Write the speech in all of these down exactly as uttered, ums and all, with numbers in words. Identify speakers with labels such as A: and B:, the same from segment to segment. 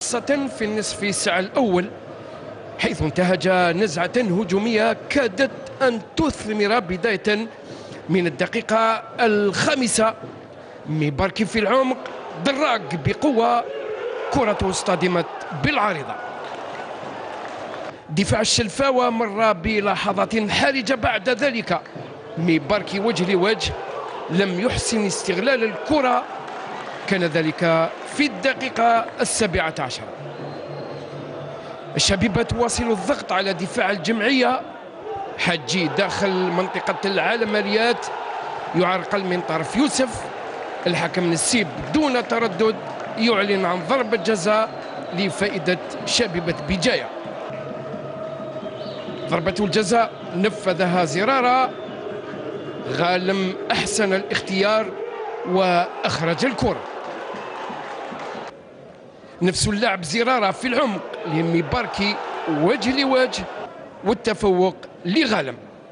A: خاصة في النصف الساعة الأول، حيث انتهج نزعة هجومية كادت أن تثمر بداية من الدقيقة الخامسة. ميباركي في العمق، دراك بقوة، كرة اصطدمت بالعارضة. دفاع الشلفاوة مر بلحظات حرجة بعد ذلك. ميباركي وجه لوجه، لم يحسن استغلال الكرة، كان ذلك في الدقيقة السابعة عشرة. الشبيبة تواصل الضغط على دفاع الجمعية. حجي داخل منطقة العمليات يعرقل من طرف يوسف. الحكم نسيب دون تردد يعلن عن ضربة جزاء لفائدة شبيبة بجاية. ضربة الجزاء نفذها زرارة. غانم أحسن الاختيار وأخرج الكرة. نفس اللاعب زرارة في العمق لميباركي وجه لوجه، والتفوق لغانم.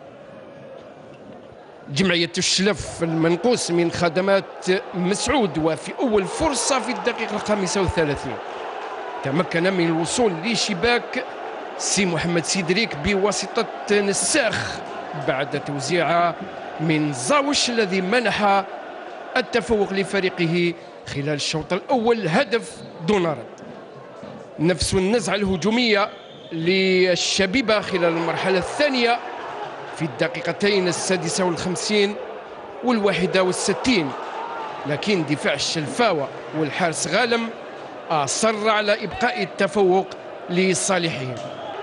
A: جمعية الشلف المنقوص من خدمات مسعود، وفي أول فرصة في الدقيقة الخامسة والثلاثين تمكن من الوصول لشباك سي محمد سيدريك بواسطة نساخ بعد توزيعة من زاوش الذي منح التفوق لفريقه خلال الشوط الأول هدف دون رد. نفس النزعة الهجومية للشبيبة خلال المرحلة الثانية في الدقيقتين السادسة والخمسين والواحدة والستين، لكن دفاع الشلفاوة والحارس غانم أصر على إبقاء التفوق لصالحهم.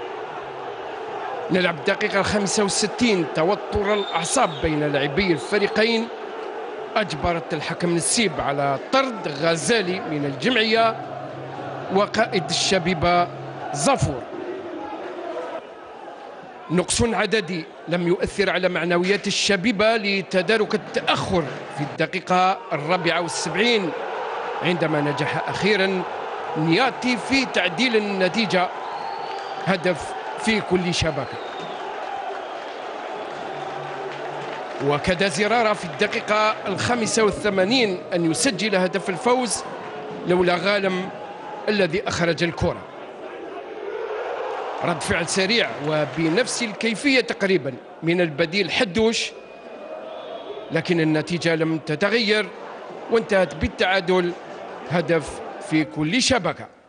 A: نلعب الدقيقة الخامسة والستين، توتر الأعصاب بين لاعبي الفريقين أجبرت الحكم نسيب على طرد غزالي من الجمعية وقائد الشبيبة زافور. نقص عددي لم يؤثر على معنويات الشبيبة لتدارك التأخر في الدقيقة الرابعة والسبعين، عندما نجح أخيرا نياتي في تعديل النتيجة، هدف في كل شبكة. وكاد زرارة في الدقيقة الخامسة والثمانين أن يسجل هدف الفوز لولا غانم الذي أخرج الكرة. رد فعل سريع وبنفس الكيفية تقريبا من البديل حدوش، لكن النتيجة لم تتغير وانتهت بالتعادل، هدف في كل شبكة.